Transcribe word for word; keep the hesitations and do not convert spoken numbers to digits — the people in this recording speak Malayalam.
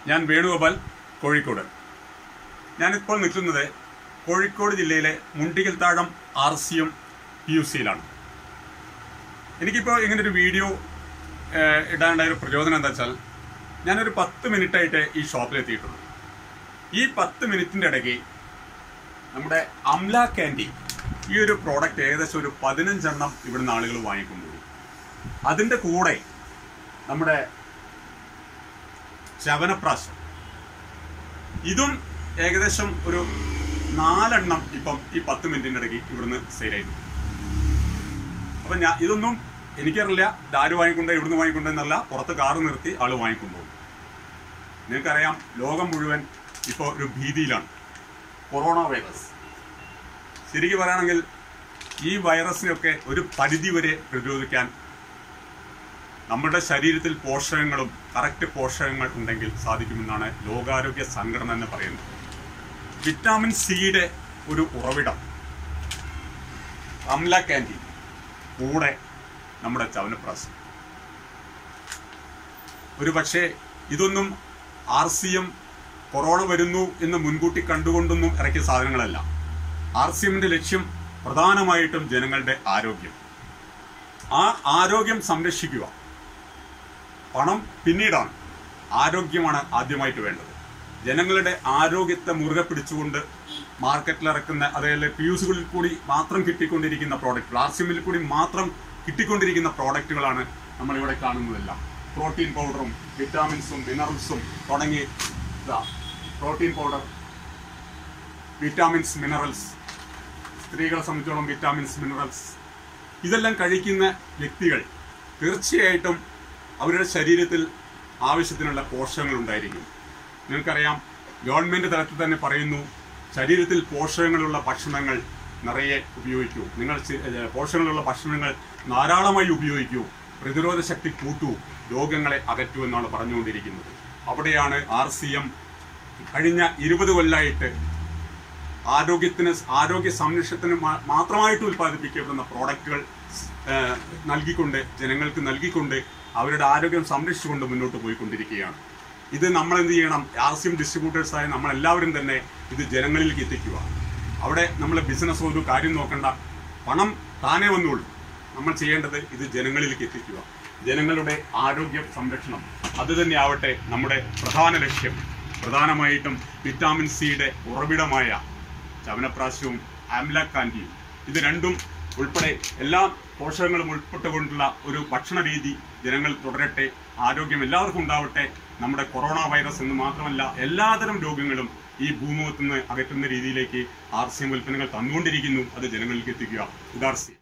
ഞാൻ വേണുഗോപാൽ, കോഴിക്കോട്. ഞാനിപ്പോൾ നിൽക്കുന്നത് കോഴിക്കോട് ജില്ലയിലെ Mundikkal Thazham R C M P U സിയിലാണ്. എനിക്കിപ്പോൾ ഇങ്ങനൊരു വീഡിയോ ഇടാനുണ്ടായ ഒരു പ്രചോദനം എന്താ വെച്ചാൽ, ഞാനൊരു പത്ത് മിനിറ്റായിട്ട് ഈ ഷോപ്പിലെത്തിയിട്ടുള്ളൂ. ഈ പത്ത് മിനിറ്റിൻ്റെ ഇടയ്ക്ക് നമ്മുടെ അംല കാൻഡി ഈ ഒരു പ്രോഡക്റ്റ് ഏകദേശം ഒരു പതിനഞ്ചെണ്ണം ഇവിടുന്ന് ആളുകൾ വാങ്ങിക്കൊണ്ടുപോയി. അതിൻ്റെ കൂടെ നമ്മുടെ ചവനപ്രാശം ഇതും ഏകദേശം ഒരു നാലെണ്ണം ഇപ്പം ഈ പത്ത് മിനിറ്റിൻ്റെ ഇടയ്ക്ക് ഇവിടുന്ന് സെയിലായിരുന്നു. അപ്പം ഞാൻ ഇതൊന്നും എനിക്കറിയില്ല ഇതാര് വാങ്ങിക്കൊണ്ടേ ഇവിടുന്ന് വാങ്ങിക്കൊണ്ടെന്നല്ല, പുറത്ത് കാറ് നിർത്തി ആൾ വാങ്ങിക്കൊണ്ടുപോകും. നിങ്ങൾക്കറിയാം, ലോകം മുഴുവൻ ഇപ്പോൾ ഒരു ഭീതിയിലാണ്. കൊറോണ വൈറസ് ശരിക്കും പറയുകയാണെങ്കിൽ ഈ വൈറസിനെയൊക്കെ ഒരു പരിധി വരെ പ്രതിരോധിക്കാൻ നമ്മുടെ ശരീരത്തിൽ പോഷകങ്ങളും കറക്റ്റ് പോഷകങ്ങൾ ഉണ്ടെങ്കിൽ സാധിക്കുമെന്നാണ് ലോകാരോഗ്യ സംഘടന തന്നെ പറയുന്നത്. വിറ്റാമിൻ സിയുടെ ഒരു ഉറവിടം അംല കാൻഡി, കൂടെ നമ്മുടെ ചവനപ്രാശം. ഒരു പക്ഷേ ഇതൊന്നും ആർ സി എം കൊറോണ വരുന്നു എന്ന് മുൻകൂട്ടി കണ്ടുകൊണ്ടൊന്നും ഇറക്കിയ സാധനങ്ങളല്ല. ആർ സി എമ്മിന്റെ ലക്ഷ്യം പ്രധാനമായിട്ടും ജനങ്ങളുടെ ആരോഗ്യം. ആ ആരോഗ്യം സംരക്ഷിക്കുക. പണം പിന്നീടാണ്, ആരോഗ്യമാണ് ആദ്യമായിട്ട് വേണ്ടത്. ജനങ്ങളുടെ ആരോഗ്യത്തെ മുറുകെ പിടിച്ചുകൊണ്ട് മാർക്കറ്റിൽ ഇറക്കുന്ന, അതായത് പി യു സികളിൽ കൂടി മാത്രം കിട്ടിക്കൊണ്ടിരിക്കുന്ന പ്രോഡക്റ്റുകൾ, ആർ സി എമ്മിൽ കൂടി മാത്രം കിട്ടിക്കൊണ്ടിരിക്കുന്ന പ്രോഡക്റ്റുകളാണ് നമ്മളിവിടെ കാണുന്നതെല്ലാം. പ്രോട്ടീൻ പൗഡറും വിറ്റാമിൻസും മിനറൽസും തുടങ്ങി പ്രോട്ടീൻ പൗഡർ, വിറ്റാമിൻസ്, മിനറൽസ്, സ്ത്രീകളെ സംബന്ധിച്ചോളം വിറ്റാമിൻസ്, മിനറൽസ്, ഇതെല്ലാം കഴിക്കുന്ന വ്യക്തികൾ തീർച്ചയായിട്ടും അവരുടെ ശരീരത്തിൽ ആവശ്യത്തിനുള്ള പോഷകങ്ങൾ ഉണ്ടായിരിക്കും. നിങ്ങൾക്കറിയാം, ഗവൺമെൻറ് തലത്തിൽ തന്നെ പറയുന്നു, ശരീരത്തിൽ പോഷകങ്ങളുള്ള ഭക്ഷണങ്ങൾ നിറയെ ഉപയോഗിക്കൂ, നിങ്ങൾ പോഷകങ്ങളുള്ള ഭക്ഷണങ്ങൾ ധാരാളമായി ഉപയോഗിക്കൂ, പ്രതിരോധ ശക്തി കൂട്ടൂ, രോഗങ്ങളെ അകറ്റൂ എന്നാണ് പറഞ്ഞുകൊണ്ടിരിക്കുന്നത്. അവിടെയാണ് ആർ സി എം കഴിഞ്ഞ ഇരുപത് കൊല്ലമായിട്ട് ആരോഗ്യത്തിന് ആരോഗ്യ സംരക്ഷണത്തിന് മാത്രമായിട്ട് ഉൽപ്പാദിപ്പിക്കപ്പെടുന്ന പ്രോഡക്റ്റുകൾ നൽകിക്കൊണ്ട്, ജനങ്ങൾക്ക് നൽകിക്കൊണ്ട് അവരുടെ ആരോഗ്യം സംരക്ഷിച്ചുകൊണ്ട് മുന്നോട്ട് പോയിക്കൊണ്ടിരിക്കുകയാണ്. ഇത് നമ്മൾ എന്ത് ചെയ്യണം? ആർ സി എം ഡിസ്ട്രിബ്യൂട്ടേഴ്സായ നമ്മളെല്ലാവരും തന്നെ ഇത് ജനങ്ങളിലേക്ക് എത്തിക്കുക. അവിടെ നമ്മൾ ബിസിനസ് ഒരു കാര്യം നോക്കണ്ട, പണം താനേ വന്നുള്ളൂ. നമ്മൾ ചെയ്യേണ്ടത് ഇത് ജനങ്ങളിലേക്ക് എത്തിക്കുക. ജനങ്ങളുടെ ആരോഗ്യ സംരക്ഷണം അത് തന്നെ ആവട്ടെ നമ്മുടെ പ്രധാന ലക്ഷ്യം. പ്രധാനമായിട്ടും വിറ്റാമിൻ സിയുടെ ഉറവിടമായ ചവനപ്രാശവും അംല കാൻഡിയും, ഇത് രണ്ടും ഉൾപ്പെടെ എല്ലാ പോഷകങ്ങളും ഉൾപ്പെട്ടുകൊണ്ടുള്ള ഒരു ഭക്ഷണ രീതി ജനങ്ങൾ തുടരട്ടെ. ആരോഗ്യം എല്ലാവർക്കും ഉണ്ടാവട്ടെ. നമ്മുടെ കൊറോണ വൈറസ് എന്ന് മാത്രമല്ല, എല്ലാതരം രോഗങ്ങളും ഈ ഭൂമുഖത്ത് നിന്ന് അകറ്റുന്ന രീതിയിലേക്ക് ആർ സി എം ഉൽപ്പന്നങ്ങൾ തന്നുകൊണ്ടിരിക്കുന്നു. അത് ജനങ്ങളിലേക്ക് എത്തിക്കുക. ഇത് ആർ സി